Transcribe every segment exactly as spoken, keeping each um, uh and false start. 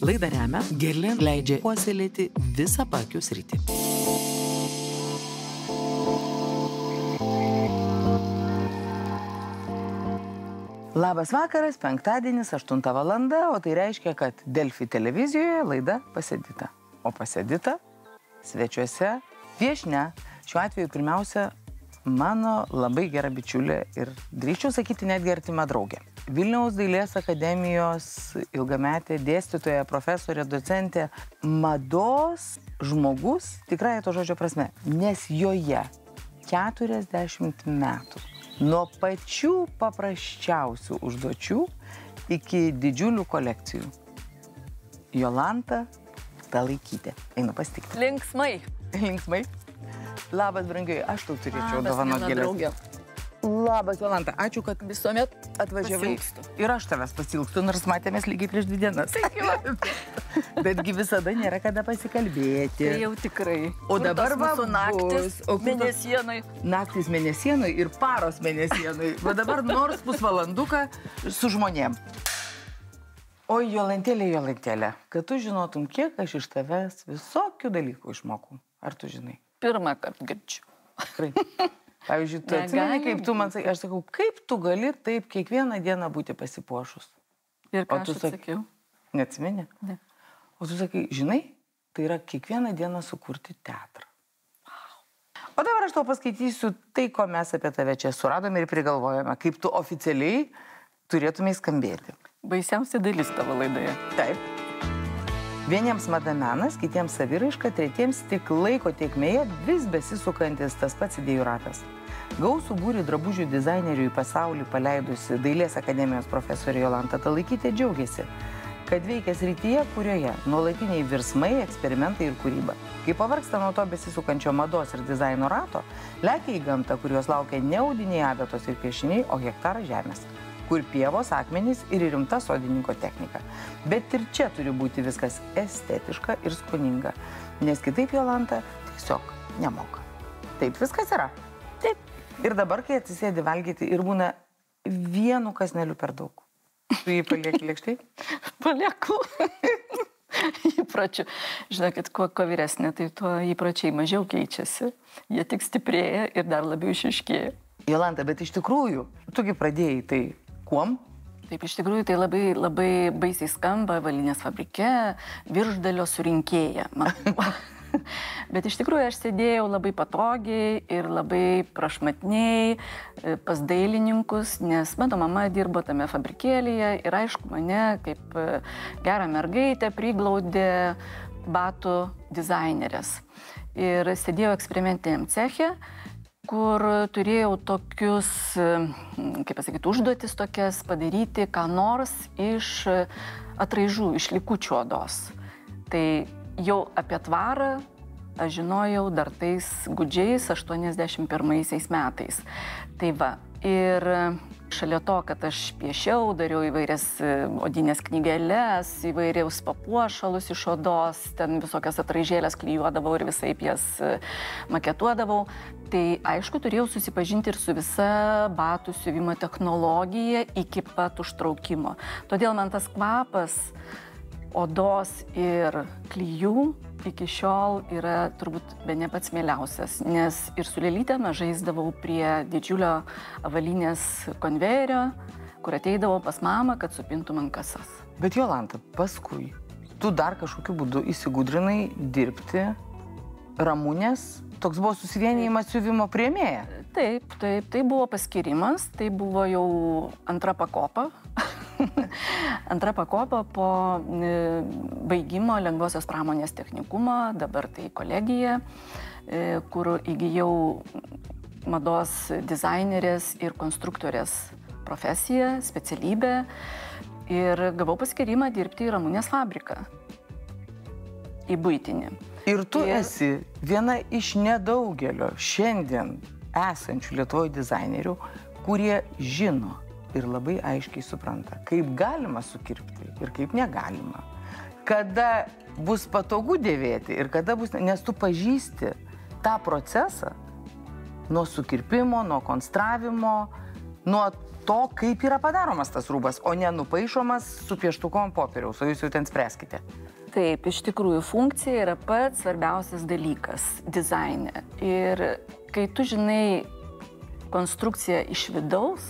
Laidą remia Guerlain leidžia puoselėti visą pakių sritį. Labas vakaras, penktadienis, aštunta valanda, o tai reiškia, kad Delfi televizijoje laida Pasėdita. O Pasėdita svečiuose viešnia. Šiuo atveju pirmiausia mano labai gera bičiulė ir drįsčiau sakyti netgi artima draugė. Vilniaus dailės akademijos ilgametė dėstytoja, profesorė, docentė, mados žmogus, tikrąja to žodžio prasme, nes joje keturiasdešimt metų. Nuo pačių paprasčiausių užduočių iki didžiulių kolekcijų. Jolanta Talaikytė. Einu pasitikti. Linksmai. Linksmai. Labas, brangiai, aš tau turėčiau dovanot gėlės. Labas, Jolanta, ačiū, kad visuomet atvažiavai. Ir aš tavęs pasilgstu, nors matėmės lygiai prieš dvi dienas. Betgi visada nėra kada pasikalbėti. Tai jau tikrai. O dabar va bus naktis mėnesienai. Naktis mėnesienai ir paros mėnesienai. Va dabar nors pusvalanduką su žmonėm. Oi, Jolantėlė, Jolantėlė, kad tu žinotum, kiek aš iš tavęs visokių dalykų išmokau. Ar tu žinai? Pirmą kartą girdžiu. Tikrai. Pavyzdžiui, tu atsimeni, kaip tu man sakai, aš sakau, kaip tu gali taip kiekvieną dieną būti pasipuošus? Ir ką aš atsakiau? Neatsimeni? Ne. O tu sakai, žinai, tai yra kiekvieną dieną sukurti teatrą. O dabar aš tau paskaitysiu tai, ko mes apie tave čia suradome ir prigalvojame, kaip tu oficialiai turėtumai skambėti. Baisiausia dalis tavo laidoje. Taip. Vieniems mada menas, kitiems saviraiška, tretiems tik laiko tėkmėje vis besisukantis tas pats idėjų ratas. Gausų būrį drabužių dizainerių į pasaulį paleidusi Dailės akademijos profesorė Jolanta Talaikytė džiaugiasi, kad veikia srityje, kurioje nuolatiniai virsmai, eksperimentai ir kūryba. Kai pavargsta nuo to besisukančio mados ir dizaino rato, lekia į gamtą, kurios laukia ne audiniai, adatos ir piešiniai, o hektaras žemės, kur pievos, akmenys ir rimta sodininko technika. Bet ir čia turi būti viskas estetiška ir skoninga, nes kitaip Jolanta tiesiog nemoka. Taip viskas yra. Taip. Ir dabar, kai atsisėdi valgyti ir būna vienu kąsneliu per daug. Tu jį palieki lėkštai? Palieku. Įpračių. Žinokit, kuo, kuo vyresnė, tai tuo įpračiai mažiau keičiasi. Jie tik stiprėja ir dar labiau išiškėja. Jolanta, bet iš tikrųjų, tugi pradėjai tai kuom? Taip, iš tikrųjų, tai labai, labai baisiai skamba avalynės fabrike, viršdalio surinkėja. Bet iš tikrųjų aš sėdėjau labai patogiai ir labai prašmatniai pas dailininkus, nes mano mama dirbo tame fabrikėlyje ir aišku, mane kaip gerą mergaitę priglaudė batų dizainerės. Ir sėdėjau eksperimentiniam ceche, kur turėjau tokius, kaip pasakyti, užduotis tokias padaryti, ką nors iš atraižų, iš likučių odos. Tai jau apie tvarą aš žinojau dar tais gūdžiais aštuoniasdešimt pirmaisiais metais. Tai va, ir šalia to, kad aš piešiau, dariau įvairias odinės knygeles, įvairiaus papuošalus iš odos, ten visokias atraižėlės klijuodavau ir visaip jas maketuodavau, tai aišku, turėjau susipažinti ir su visa batų siuvimo technologija iki pat užtraukimo. Todėl man tas kvapas odos ir klijų iki šiol yra turbūt bene pats mieliausias, nes ir su lėlyte aš žaisdavau prie didžiulio avalynės konvejerio, kur ateidavau pas mamą, kad supintų man kasas. Bet Jolanta, paskui tu dar kažkokiu būdu įsigudrinai dirbti Ramunės, toks buvo susivienijimas siuvimo priėmėja. Taip, taip, tai buvo paskirimas, tai buvo jau antra pakopa. Antra pakopa po baigimo lengvosios pramonės technikumo, dabar tai kolegija, kur įgijau mados dizainerės ir konstruktorės profesiją, specialybę ir gavau paskirimą dirbti į Ramunės fabriką, į buitinį. Ir tu ir... esi viena iš nedaugelio šiandien esančių Lietuvoje dizainerių, kurie žino ir labai aiškiai supranta, kaip galima sukirpti ir kaip negalima. Kada bus patogu dėvėti ir kada bus... Nes tu pažįsti tą procesą nuo sukirpimo, nuo konstravimo, nuo to, kaip yra padaromas tas rūbas, o ne nupaišomas su pieštuku ant popieriaus, o jūs jau ten spręskite. Taip, iš tikrųjų, funkcija yra pats svarbiausias dalykas dizaine. Ir kai tu žinai konstrukciją iš vidaus,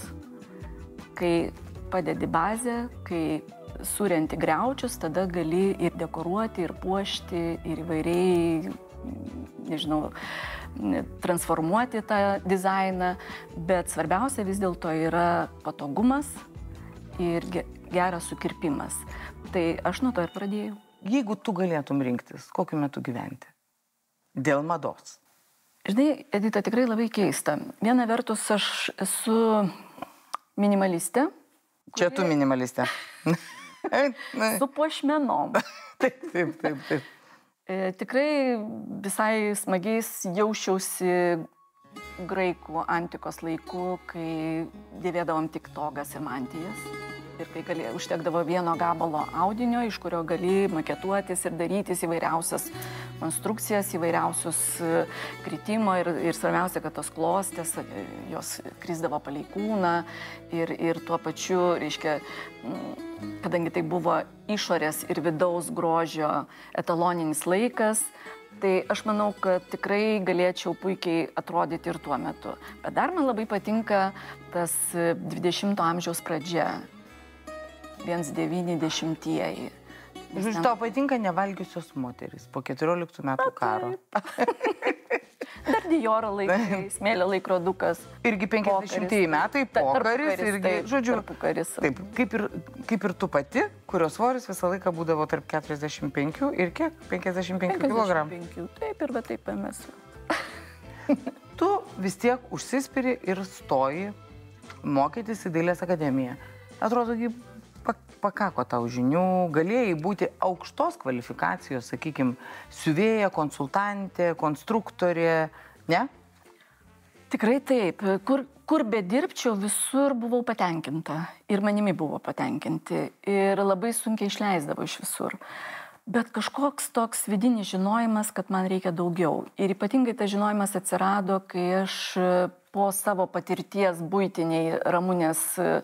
kai padedi bazę, kai surenti griaučius, tada gali ir dekoruoti, ir puošti, ir įvairiai, nežinau, transformuoti tą dizainą, bet svarbiausia vis dėlto yra patogumas ir geras sukirpimas. Tai aš nuo to ir pradėjau. Jeigu tu galėtum rinktis, kokiu metu gyventi? Dėl mados. Žinai, Edita, tikrai labai keista. Viena vertus, aš esu minimalistė. Čia tu minimalistė. Su puošmenom. Taip, taip, taip, taip. Tikrai visai smagiais jausčiausi graikų antikos laikų, kai dėvėdavom tik togas ir mantijas. Ir kai gali, užtekdavo vieno gabalo audinio, iš kurio gali maketuotis ir darytis įvairiausias konstrukcijas, įvairiausius kritimo ir, ir svarbiausia, kad tos klostės, jos krisdavo palei kūną ir, ir tuo pačiu, reiškia, kadangi tai buvo išorės ir vidaus grožio etaloninis laikas, tai aš manau, kad tikrai galėčiau puikiai atrodyti ir tuo metu. Bet dar man labai patinka tas dvidešimto amžiaus pradžia. vienas devyniasdešimtieji. Žodžiu, tau patinka nevalgiusios moteris po keturioliktų metų karo. Dar Dioro laikai, smėlio laikrodukas. Irgi penkiasdešimtieji metai, pokaris, irgi, taip, žodžiu, tarpukaris. Taip, kaip ir, kaip ir tu pati, kurios svoris visą laiką būdavo tarp keturiasdešimt penkių ir kiek? penkiasdešimt penkių kilogramų. penkiasdešimt penkių, taip ir va taip mes. Tu vis tiek užsispiri ir stoji mokytis į Dailės akademiją. Atrodo, pakako tau žinių, galėjai būti aukštos kvalifikacijos, sakykime, siuvėja, konsultantė, konstruktorė, ne? Tikrai taip. Kur, kur bedirbčiau, visur buvau patenkinta. Ir manimi buvo patenkinti. Ir labai sunkiai išleisdavo iš visur. Bet kažkoks toks vidinis žinojimas, kad man reikia daugiau. Ir ypatingai tas žinojimas atsirado, kai aš po savo patirties buitiniai Ramunės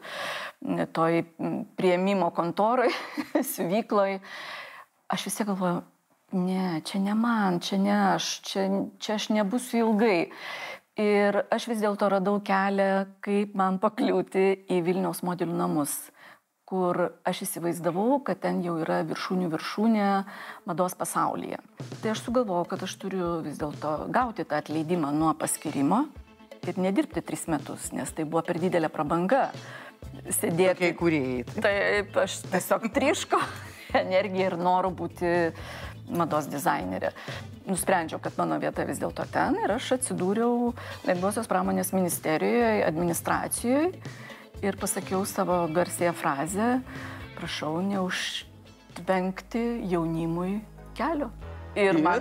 toj priėmimo kontoroj, siuvykloj, aš vis tiek galvoju, ne, čia ne man, čia ne aš, čia, čia aš nebūsiu ilgai. Ir aš vis dėlto radau kelią, kaip man pakliūti į Vilniaus modelių namus, kur aš įsivaizdavau, kad ten jau yra viršūnių viršūnė mados pasaulyje. Tai aš sugalvojau, kad aš turiu vis dėlto gauti tą atleidimą nuo paskirimo ir nedirbti tris metus, nes tai buvo per didelė prabanga sėdėti. Tokiai kūrėjai. Taip, aš tiesiog triško energiją ir noriu būti mados dizainerė. Nusprendžiau, kad mano vieta vis dėlto ten ir aš atsidūriau Lengvosios pramonės ministerijoje, administracijoje ir pasakiau savo garsėją frazę, prašau neužtvenkti jaunimui kelio. Ir man,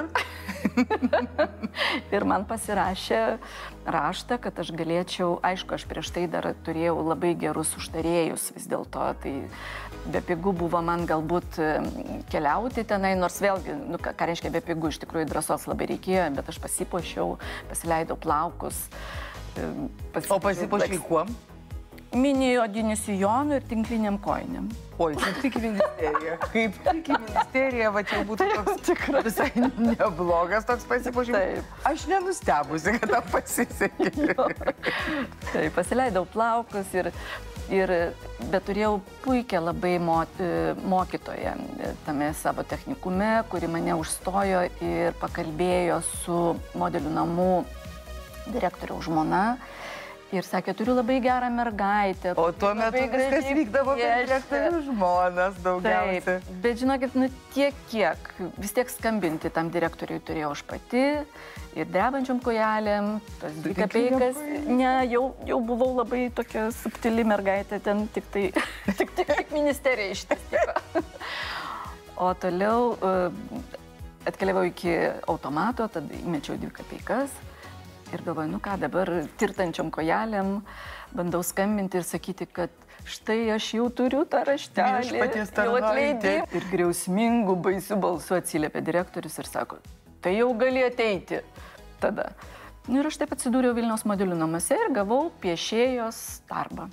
ir man pasirašė raštą, kad aš galėčiau, aišku, aš prieš tai dar turėjau labai gerus užtarėjus vis dėlto, tai bepigu buvo man galbūt keliauti tenai, nors vėlgi, nu, ką, ką reiškia bepigu, iš tikrųjų drąsos labai reikėjo, bet aš pasipuošiau, pasileidau plaukus. O pasipuošiai kuom? Mini odinių sijonų ir tinkliniam kojiniam. Oi, kaip tik į ministeriją. Kaip tik į ministeriją, va čia būtų toks visai neblogas toks pasipuošimas. Aš nenustebusi, kad tau pasisekė. Taip, pasileidau plaukus ir, ir bet turėjau puikią labai mokytoją tame savo technikume, kuri mane užstojo ir pakalbėjo su modelių namų direktoriaus žmona. Ir sakė, turiu labai gerą mergaitę. O tuo metu viskas vykdavo per direktorių žmonas daugiausiai. Taip, bet žinokit, nu tiek kiek, vis tiek skambinti tam direktoriui turėjau aš pati ir drebančiom kojelėm, tas dvi kapeikas. Ne, jau, jau buvau labai tokia subtili mergaitė, ten tik tai, tik, tik, tik ministerija ištiko. O toliau atkeliavau iki automato, tada įmečiau dvi kapeikas. Ir galvoju, nu ką dabar, tirtančiom kojelėm, bandau skambinti ir sakyti, kad štai aš jau turiu tą raštelį, jau atleidį. Ir griausmingų, baisių balsų atsiliepė direktorius ir sako, tai jau gali ateiti tada. Nu ir aš taip atsidūriau Vilniaus modelių namuose ir gavau piešėjos darbą.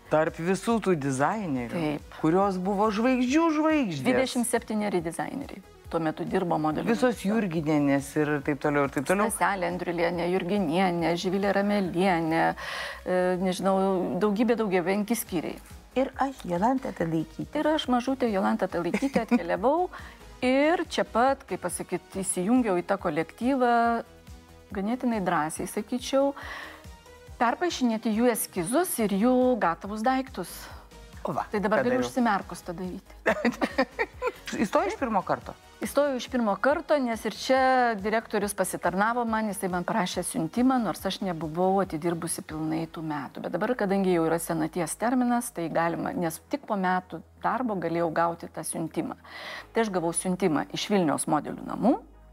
Tarp visų tų dizainerių, Taip. kurios buvo žvaigždžių žvaigždės. dvidešimt septyneri dizaineriai. Tuo metu dirbo modelių. Visos Jurginienės ir taip toliau, ir taip toliau. Staselė Andriulienė, Jurginienė, Živilė Ramelienė, e, nežinau, daugybė, daugybė, penki skyriai. Ir aš, Jolanta Talaikytė. Ir aš mažutė Jolanta Talaikytė atkeliavau ir čia pat, kaip pasakyti, įsijungiau į tą kolektyvą, ganėtinai drąsiai, sakyčiau, perpaišinėti jų eskizus ir jų gatavus daiktus. O va, Tai dabar ką galiu dariau? užsimerkus tą daryti. Įstojai iš pirmo karto? Įstojau iš pirmo karto, nes ir čia direktorius pasitarnavo man, jisai man parašė siuntimą, nors aš nebuvau atidirbusi pilnai tų metų. Bet dabar, kadangi jau yra senaties terminas, tai galima, nes tik po metų darbo galėjau gauti tą siuntimą. Tai aš gavau siuntimą iš Vilniaus modelių namų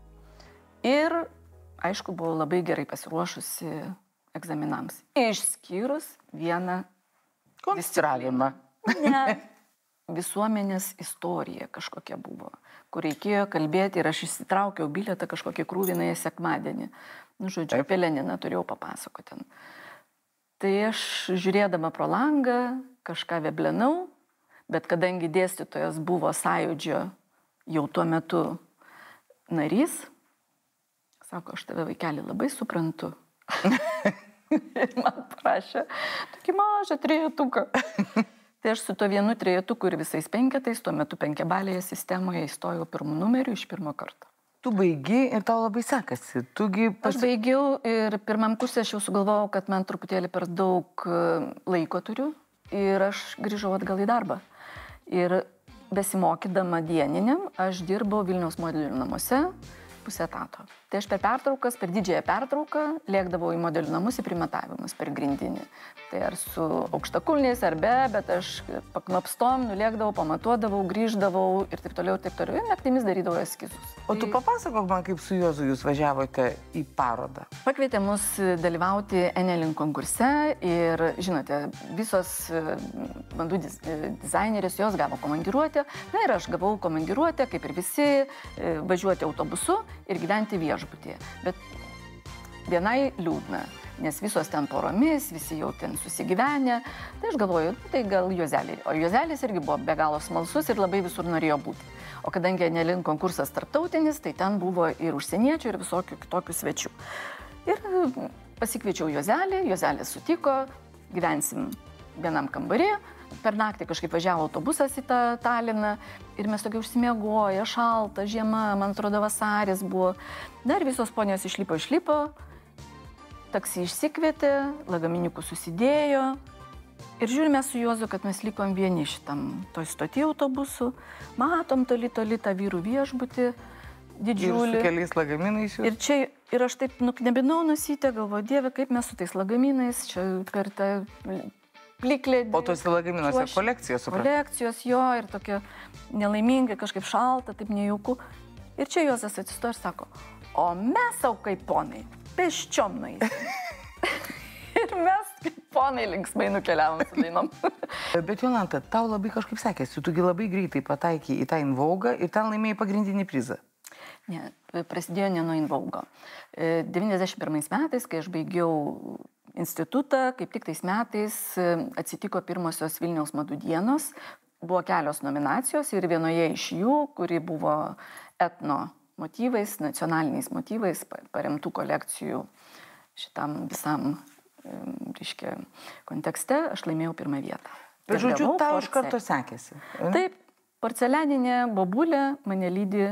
ir, aišku, buvau labai gerai pasiruošusi egzaminams. Išskyrus vieną Konstravimą. Ne. Visuomenės istorija kažkokia buvo, kur reikėjo kalbėti ir aš išsitraukiau bilietą kažkokį krūvinąją sekmadienį. Nu, žodžiu, apie Leniną turėjau papasakoti ten. Tai aš žiūrėdama pro langą kažką veblenau, bet kadangi dėstytojas buvo Sąjūdžio jau tuo metu narys, sako, aš tave, vaikeli, labai suprantu. Ir man prašė tokį mažą trejetuką. Tai aš su to vienu trejetuku ir visais penketais, tuo metu penkiabalėje sistemoje įstojau pirmų numerių iš pirmo karto. Tu baigi ir tau labai sekasi. Tugi Pas... Aš baigiau ir pirmam kursė aš jau sugalvojau, kad man truputėlį per daug laiko turiu ir aš grįžau atgal į darbą. Ir besimokydama dieniniam, aš dirbau Vilniaus modelių namuose pusę etato. Tai aš per pertraukas, per didžiąją pertrauką lėkdavau į modelių namus į primatavimus per grindinį. Tai ar su aukštakulniais ar be, bet aš paknopstom nulėkdavau, pamatuodavau, grįždavau ir taip toliau, ir taip toliau. Ir naktimis darydavau eskizus. O tu papasakok man, kaip su Juozu jūs važiavote į parodą. Pakvietė mus dalyvauti Enelin konkurse ir, žinote, visos bandų dizainerės jos gavo komandiruotę. Na ir aš gavau komandiruotę, kaip ir visi, važiuoti autobusu ir gyventi viešbutyje. Bet vienai liūdna, nes visos ten poromis, visi jau ten susigyvenę. Tai aš galvoju, tai gal Juozelį. O Juozelis irgi buvo be galo smalsus ir labai visur norėjo būti. O kadangi Enelin konkursas tarptautinis, tai ten buvo ir užsieniečių, ir visokių kitokių svečių. Ir pasikviečiau Juozelį, Juozelis sutiko, gyvensim vienam kambarį. Per naktį kažkaip važiavo autobusas į tą Taliną ir mes tokia užsimiegoję, šalta, žiema, man atrodo vasaris buvo. Dar visos ponios išlipo, išlipo, taksi išsikvietė, lagaminiukų susidėjo ir žiūrime su Juozu, kad mes likom vieni šitam toj stotį autobusų, matom toli toli tą vyrų viešbutį, didžiulį. Ir su keliais lagaminais jūs. Ir čia, ir aš taip nuknebinau nusytę, galvoju, Dieve, kaip mes su tais lagaminais, čia per tą plikledį. O tos lagaminuose kolekcijos, suprantu. Kolekcijos, jo, ir tokia nelaiminga, kažkaip šalta, taip nejauku. Ir čia Juozas atsistoja ir sako, o mes sau kaip ponai, pėsčiom nueisim. Ir mes kaip ponai linksmai nukeliavom su dainom. Bet Jolanta, tau labai kažkaip sekėsi, tugi labai greitai pataikiai į tą Invaugą ir ten laimėjai pagrindinį prizą. Ne, prasidėjo ne nuo Invaugo. devyniasdešimt pirmais metais, kai aš baigiau institutą, kaip tik tais metais atsitiko pirmosios Vilniaus madų dienos. Buvo kelios nominacijos ir vienoje iš jų, kuri buvo etno motyvais, nacionaliniais motyvais, paremtų kolekcijų šitam visam, reiškia, kontekste, aš laimėjau pirmą vietą. Bet žodžiu, tau iš karto sekėsi. Taip, porcelianinė bobulė mane lydi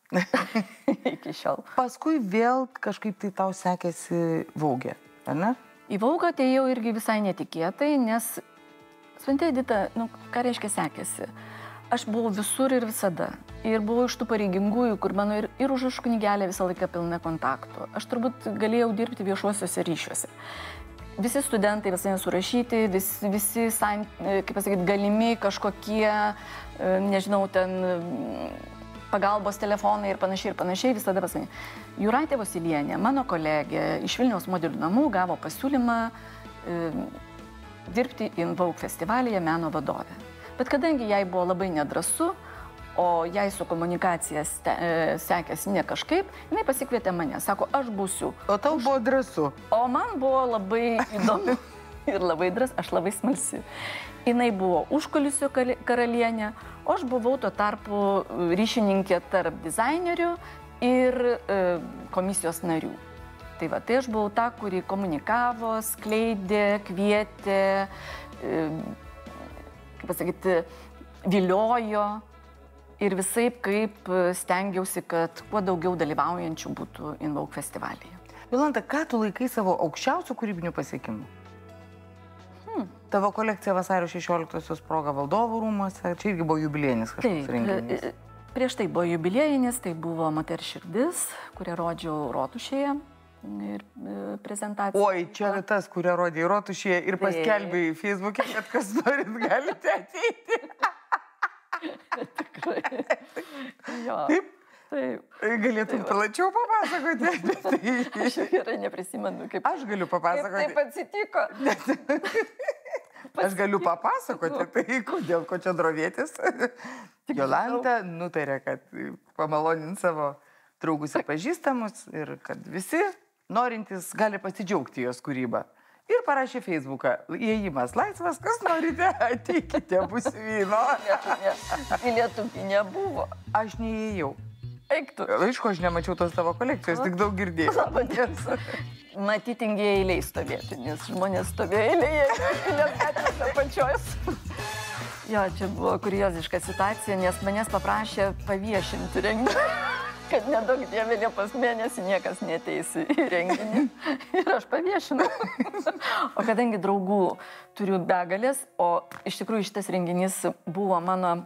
iki šiol. Paskui vėl kažkaip tai tau sekėsi Vaugė, ar ne? Į Vaugą atėjau irgi visai netikėtai, nes, suprantate, Edita, nu, ką reiškia sekėsi? Aš buvau visur ir visada. Ir buvau iš tų pareigingųjų, kur mano ir, ir užrašų knygelė visą laiką pilna kontaktų. Aš turbūt galėjau dirbti viešuosiuose ryšiuose. Visi studentai visai surašyti, vis, visi, kaip pasakyti, galimi kažkokie, nežinau, ten pagalbos telefonai ir panašiai ir panašiai, visada pasakyti. Jūratė Vasilienė, mano kolegė iš Vilniaus modelių namų, gavo pasiūlymą e, dirbti Invaug festivalyje meno vadovė. Bet kadangi jai buvo labai nedrasu, o jai su komunikacija ste, e, sekėsi ne kažkaip, jinai pasikvietė mane, sako, aš būsiu. O tau buvo drąsu. O man buvo labai įdomu. ir labai drąs, aš labai smalsi. Jinai buvo užkulisio karalienė, o aš buvau tuo tarpu ryšininkė tarp dizainerių ir e, komisijos narių. Tai va, tai aš buvau ta, kuri komunikavo, skleidė, kvietė, e, kaip pasakyti, viliojo ir visaip kaip stengiausi, kad kuo daugiau dalyvaujančių būtų Invoke festivalyje. Jolanta, ką tu laikai savo aukščiausių kūrybinių pasiekimų? Hmm. Tavo kolekcija vasario šešioliktosios proga Valdovų rūmuose, čia irgi buvo jubiliejinis kažkoks renginys. Prieš tai buvo jubiliejinis, tai buvo Moters širdis, kurią rodžiau Rotušėje ir prezentacija. Oi, čia tas, kurią rodė Rotušėje ir paskelbė į Facebook'e, kad kas norit galite ateiti. Tikrai. Jo. Taip? Taip. Galėtum plačiau papasakoti. Aš gerai neprisimenu, kaip... Aš galiu papasakoti. Kaip taip atsitiko. Aš galiu papasakoti, tai kodėl, ko čia drovėtis. Jolanta nutarė, kad pamalonint savo draugus ir pažįstamus ir kad visi norintys gali pasidžiaugti jos kūrybą. Ir parašė Facebooką, įėjimas laisvas, kas norite, ateikite, bus vyno. Bilietų nebuvo. Aš neįėjau. Eik tu. Aišku, aš nemačiau tos tavo kolekcijos, tik daug girdėjau. Matyti tingiai eiliai stovėti, nes žmonės stovėjo eilėje, eilės gatvėse pačios. Jo, čia buvo kurioziška situacija, nes manęs paprašė paviešinti renginį, kad nedaug dievė Liepos mėnesį niekas neteis į renginį. Ir aš paviešinau. O kadangi draugų turiu begalės, o iš tikrųjų šitas renginys buvo mano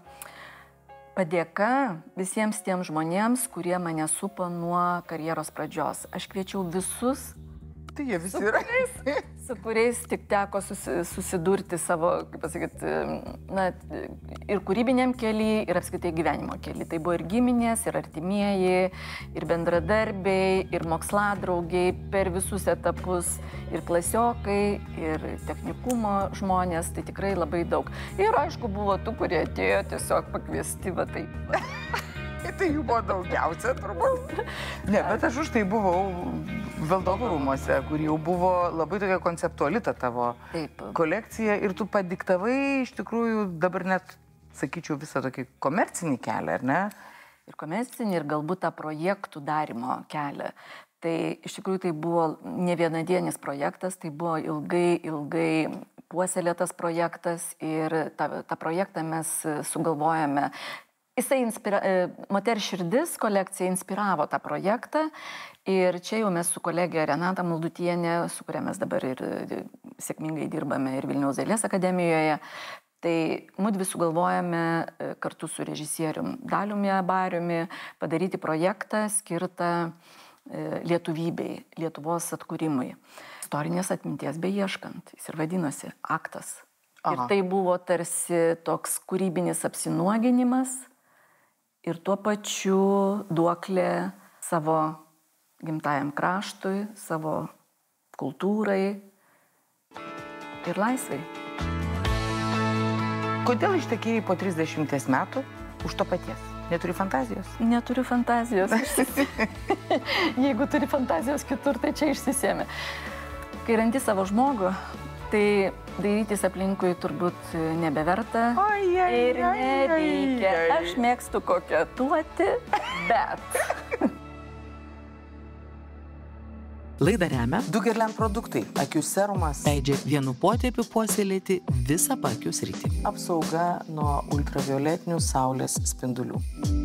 padėka visiems tiems žmonėms, kurie mane supo nuo karjeros pradžios. Aš kviečiau visus, tai jie visi yra. Su kuriais tik teko susi, susidurti savo, kaip pasakyti, na, ir kūrybiniam keliui, ir apskritai gyvenimo keliui. Tai buvo ir giminės, ir artimieji, ir bendradarbiai, ir moksładraugiai per visus etapus, ir klasiokai, ir technikumo žmonės, tai tikrai labai daug. Ir aišku, buvo tų, kurie atėjo tiesiog pakviesti, va taip. Tai jų buvo daugiausia, turbūt. Ne, bet aš už tai buvau Valdovų rūmuose, kur jau buvo labai tokia konceptuali ta tavo Taip. kolekcija ir tu padiktavai iš tikrųjų dabar net, sakyčiau, visą tokį komercinį kelią, ar ne? Ir komercinį, ir galbūt tą projektų darimo kelią. Tai iš tikrųjų tai buvo ne vienadienis projektas, tai buvo ilgai, ilgai puoselėtas projektas ir tą, tą projektą mes sugalvojame. Jisai inspira... Moters širdis kolekcija inspiravo tą projektą ir čia jau mes su kolegė Renata Maldutienė, su kuria mes dabar ir sėkmingai dirbame ir Vilniaus dailės akademijoje, tai mudvi sugalvojame kartu su režisierium Daliumi Abariumi padaryti projektą skirtą lietuvybei, Lietuvos atkūrimui. Istorinės atminties beieškant, jis ir vadinosi Aktas. Aha. Ir tai buvo tarsi toks kūrybinis apsinuoginimas ir tuo pačiu duoklė savo gimtajam kraštui, savo kultūrai ir laisvai. Kodėl ištekėjai po trisdešimties metų už to paties? Neturi fantazijos? Neturiu fantazijos. Jeigu turi fantazijos kitur, tai čia išsisėmė. Kai randi savo žmogų, tai dairytis aplinkui turbūt nebeverta oi, oi, ir oi, nereikia. oi, oi. Aš mėgstu koketuoti, bet... Laidą remia Dugerland produktai, akių serumas, leidžia vienu potėpiu puoselėti visą paakių sritį. apsauga nuo ultravioletinių saulės spindulių.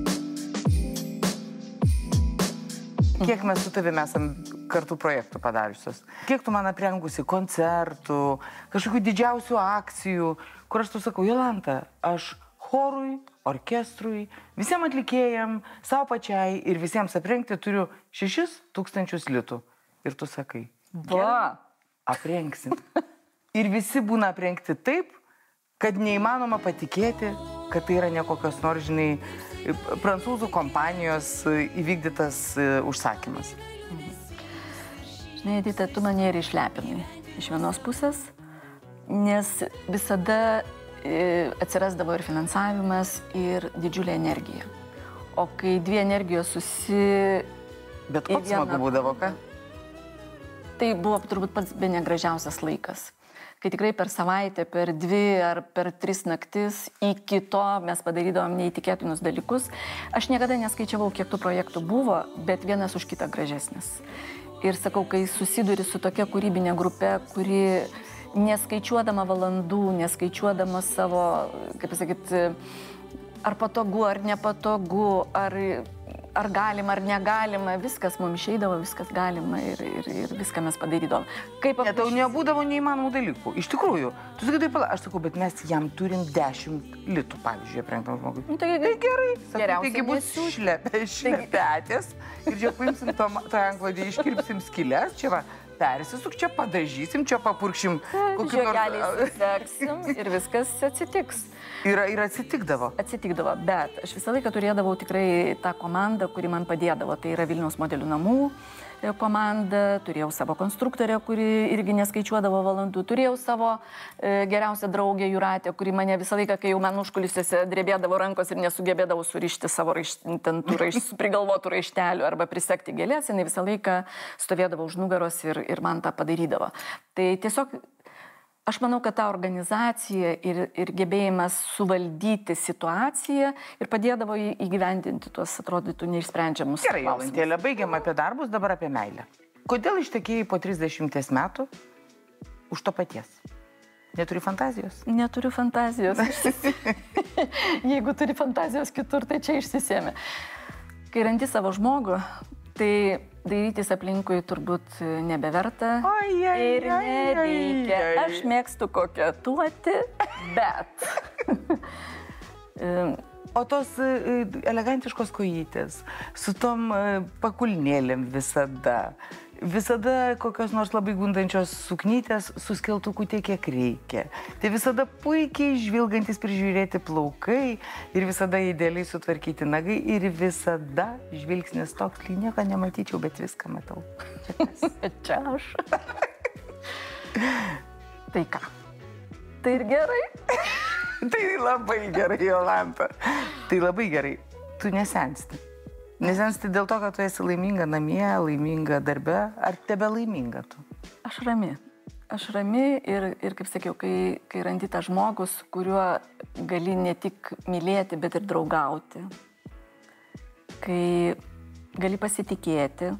Kiek mes su tavimi esam kartu projektų padariusios? Kiek tu man aprengusi koncertų, kažkokių didžiausių akcijų, kur aš tu sakau, Jolanta, aš chorui, orkestrui, visiems atlikėjam, savo pačiai ir visiems aprengti turiu šešis tūkstančius litų. Ir tu sakai, Va. aprengsim. Ir visi būna aprengti taip, kad neįmanoma patikėti, kad tai yra ne kokios nors, žinai, prancūzų kompanijos įvykdytas užsakymas. Žinai, Edita, tu mane ir išlepinai iš vienos pusės, nes visada atsirasdavo ir finansavimas, ir didžiulė energija. O kai dvi energijos susi... Bet koks smagu būdavo, ką? Tai buvo turbūt pats bene gražiausias laikas. kai tikrai per savaitę, per dvi ar per tris naktis iki to mes padarydavom neįtikėtinus dalykus. Aš niekada neskaičiavau, kiek tų projektų buvo, bet vienas už kitą gražesnis. Ir sakau, kai susiduri su tokia kūrybinė grupė, kuri neskaičiuodama valandų, neskaičiuodama savo, kaip pasakyti, ar patogu, ar nepatogu, ar, ar galima, ar negalima, viskas mums išeidavo, viskas galima ir, ir, ir viską mes padarydavom. Kaip Ne, tau nebūdavo neįmanomų dalykų. Iš tikrųjų, tu sakai, taip, aš sakau, bet mes jam turim dešimt litų, pavyzdžiui, aprengtam žmogui. Nu, tai, Tai gerai, sakau, geriausiai taigi bus nesiųsti. šlepė, šlepetės ir čia paimsim to, to anklodį, iškirpsim skylės, čia va, persisuk, čia padažysim, čia papurkšim kokį žiogeliais suseksim ir viskas atsitiks. Ir, ir atsitikdavo. Atsitikdavo, bet aš visą laiką turėdavau tikrai tą komandą, kuri man padėdavo. Tai yra Vilniaus modelių namų komanda, turėjau savo konstruktorę, kuri irgi neskaičiuodavo valandų, turėjau savo e, geriausią draugę Jūratę, kuri mane visą laiką, kai jau man užkulisiuose drebėdavo rankos ir nesugebėdavo surišti savo raiš, ten, tų raiš, prigalvotų raištelių arba prisekti gėlės, jinai visą laiką stovėdavo už nugaros ir, ir man tą padarydavo. Tai tiesiog aš manau, kad ta organizacija ir, ir gebėjimas suvaldyti situaciją ir padėdavo įgyvendinti tuos, atrodytų, neišsprendžiamus Gerai, klausimus. Jolantėlė, baigiam apie darbus, dabar apie meilę. Kodėl ištekėjai po trisdešimties metų už to paties? Neturi fantazijos? Neturiu fantazijos. Jeigu turi fantazijos kitur, tai čia išsisėmė. Kai randi savo žmogų, tai dairytis aplinkui turbūt nebeverta Ai, ai, ir ai, nereikia. ai, ai. Aš mėgstu koketuoti, bet... O tos e, elegantiškos kojytės, su tom e, pakulnėlėm visada, visada kokios nors labai gundančios suknytės su skeltuku tiek, kiek reikia. Tai visada puikiai žvilgantis prižiūrėti plaukai ir visada idealiai sutvarkyti nagai ir visada žvilgsnis toks, kai nieko nematyčiau, bet viską matau. Čia aš. Tai ką? Tai ir gerai. Tai labai gerai, Jolanta. Tai labai gerai. Tu nesensti. Nesensti dėl to, kad tu esi laiminga namie, laiminga darbe. Ar tebe laiminga tu? Aš rami. Aš rami ir, ir kaip sakiau, kai, kai randi tą žmogų, su kuriuo gali ne tik mylėti, bet ir draugauti. Kai gali pasitikėti,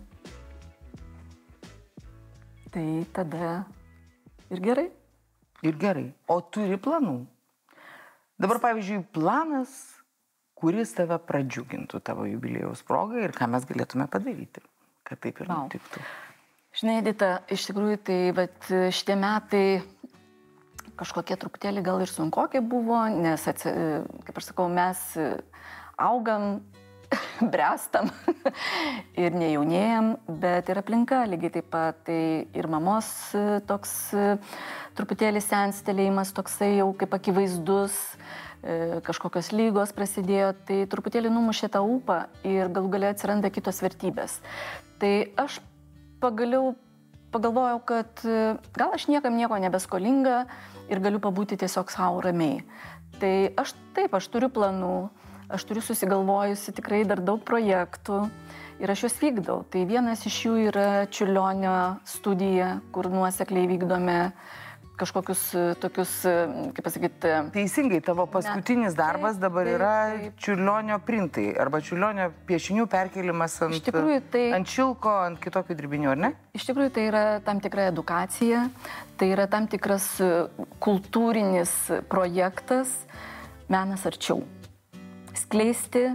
tai tada ir gerai. Ir gerai. O turi planų? Dabar, pavyzdžiui, planas, kuris tave pradžiugintų tavo jubiliejaus progą ir ką mes galėtume padaryti, kad taip ir Vau. nutiktų. Žinai, Edita, iš tikrųjų, tai vat, šitie metai kažkokie truputėlį gal ir sunkokie buvo, nes, atsi, kaip aš sakau, mes augam, brestam ir nejaunėjam, bet ir aplinka lygiai taip pat, tai ir mamos toks truputėlį senstelėjimas, toksai jau kaip akivaizdus, kažkokios lygos prasidėjo, tai truputėlį numušė tą ūpą ir galų gale atsiranda kitos vertybės. Tai aš pagaliau pagalvojau, kad gal aš niekam nieko nebeskolinga ir galiu pabūti tiesiog savo ramiai. Tai aš taip, aš turiu planų, aš turiu susigalvojusi tikrai dar daug projektų ir aš juos vykdau. Tai vienas iš jų yra Čiurlionio studija, kur nuosekliai vykdome kažkokius tokius, kaip pasakyti... Teisingai, tavo paskutinis darbas dabar taip, yra taip. Čiurlionio printai arba Čiurlionio piešinių perkelimas ant, Iš tikrųjų, tai- ant šilko, ant kitokių dirbinių, ar ne? Iš tikrųjų, tai yra tam tikra edukacija, tai yra tam tikras kultūrinis projektas, menas arčiau. Skleisti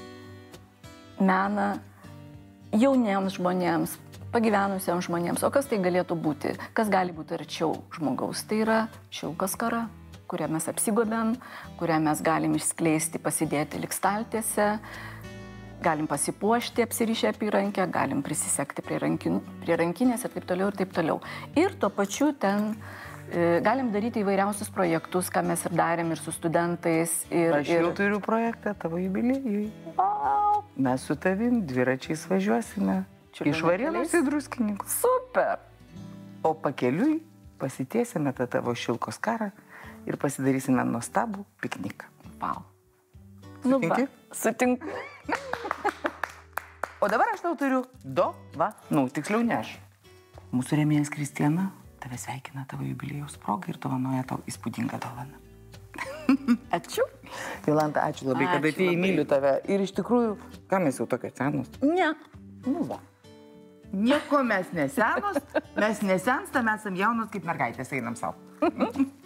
meną jauniems žmonėms, pagyvenusiems žmonėms. O kas tai galėtų būti? Kas gali būti arčiau žmogaus? Tai yra šilko skara, kurią mes apsigobėm, kurią mes galim išskleisti, pasidėti likstaltėse, galim pasipuošti apsirišę apyrankę, galim prisisekti prie, rankin, prie rankinės ir taip toliau ir taip toliau. Ir tuo pačiu ten e, galim daryti įvairiausius projektus, ką mes ir darėm ir su studentais. Ir, Aš jau turiu projektą tavo jubiliejui. Wow, Mes su tavim dviračiais važiuosime. Čiurlionio Iš Varėnos keliais? į Druskininkus. super! O pakeliui pasitiesime tą tavo šilko skarą ir pasidarysime nuostabų pikniką. Wow. Nu, va, Sutinki? sutinku. O dabar aš tau turiu dovanų, tiksliau ne aš. Mūsų rėmėjas Kristina tave sveikina tavo jubiliejaus proga ir dovanoja tau įspūdingą dovaną. Ačiū. Jolanta, ačiū labai, kad Ačiū atėjai, labai. myliu tave. Ir iš tikrųjų, ką mes jau tokios senos? Ne. Nu va. Nieko mes nesenos, mes nesenstam, esam jaunos kaip mergaitės, einam savo.